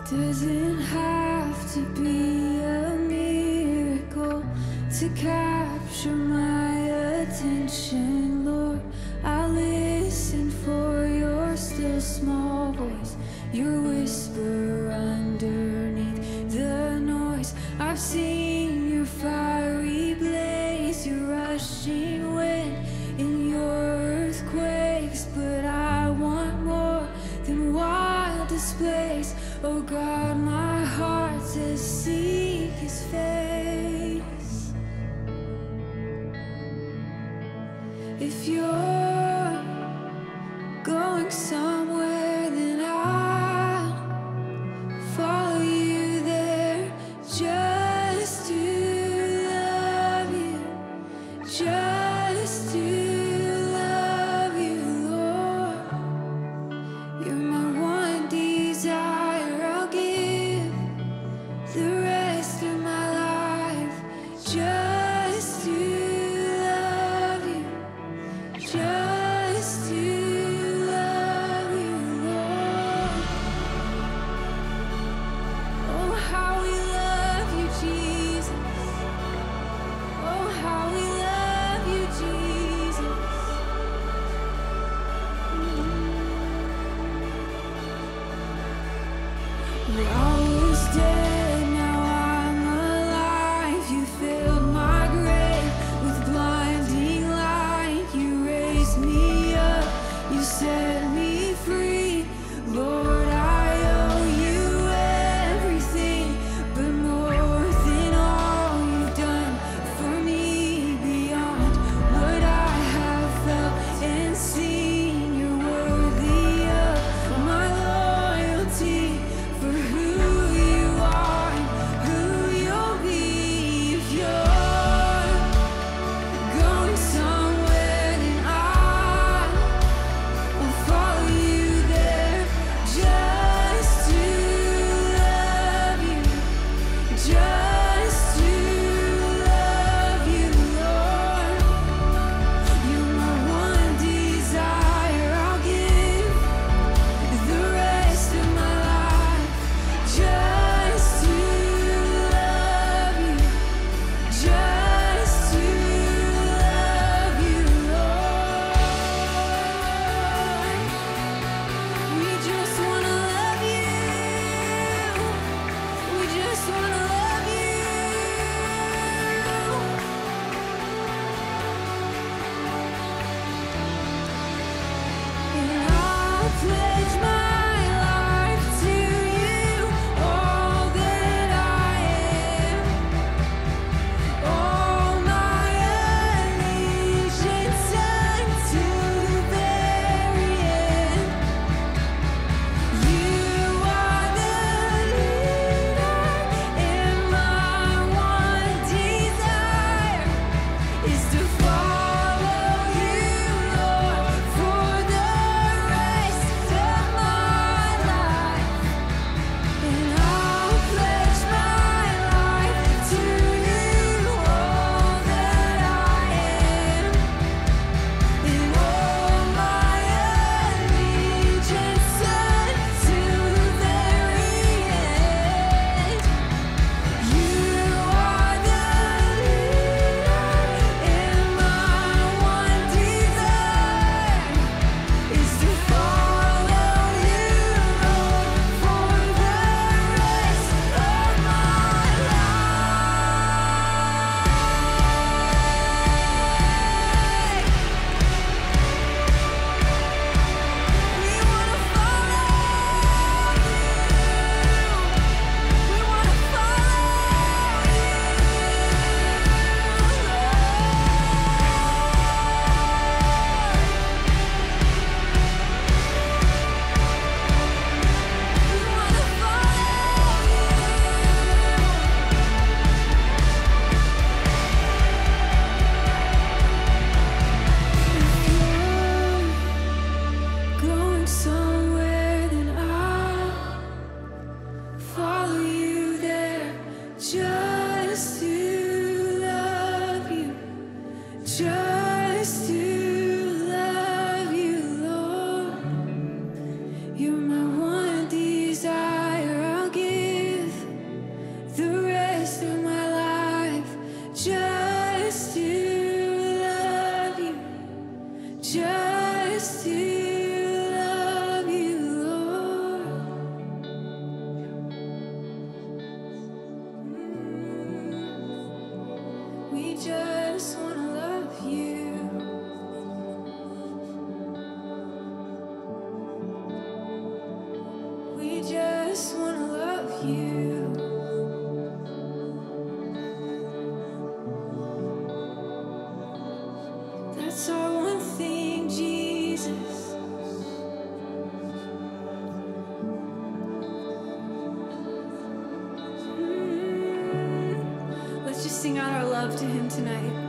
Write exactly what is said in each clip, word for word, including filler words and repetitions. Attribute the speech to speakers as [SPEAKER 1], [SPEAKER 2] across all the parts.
[SPEAKER 1] Doesn't have to be a miracle to capture my attention, Lord. I listen for your still small voice, your whisper underneath the noise. I've seen your fiery blaze, your rushing wind in your earthquakes, but I want more than wild displays. Oh God, my heart says seek his face. If you're going somewhere, then I'll follow you there, just to love you, just to love you, Lord. You're my one desire. The rest of my life, just to love you, just to love you, Lord. Oh, how we love you, Jesus. Oh, how we love you, Jesus. Mm-hmm. I was dead. Set me free, Lord. I owe you everything, but more than all you've done for me, beyond what I have felt and seen. You're worthy of my loyalty, for who you are and who you'll be. If you're going somewhere, then I follow you there, just to love you, just to love you, Lord. You're my one desire. I'll give the rest of my life, just to love you, just to love you, Lord. We just wanna love you. We just wanna love you. And I'll pledge my life to you, all that I am, all my allegiance until the very end. You are the leader, and my one desire is to follow you, Lord, for the rest of my life. And I'll pledge my life to you, all that I am, and all my allegiance until the very end. You are the leader, and my one desire is to follow you, Lord, for the rest of my life. We wanna follow you. We wanna follow you, We wanna follow you. If you're going somewhere, then I'll follow you there, just to love you, just to love you, Lord. You're my one desire. I'll give That's our one thing, Jesus. Mm. Let's just sing out our love to him tonight.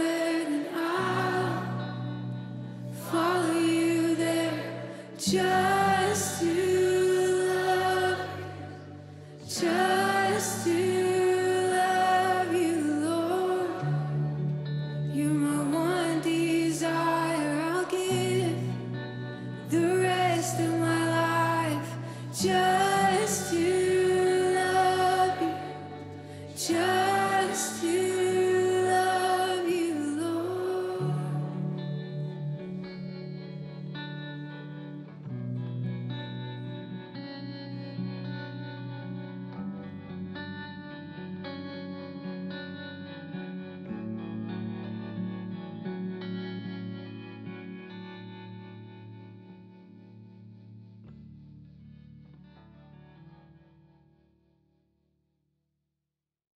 [SPEAKER 1] Just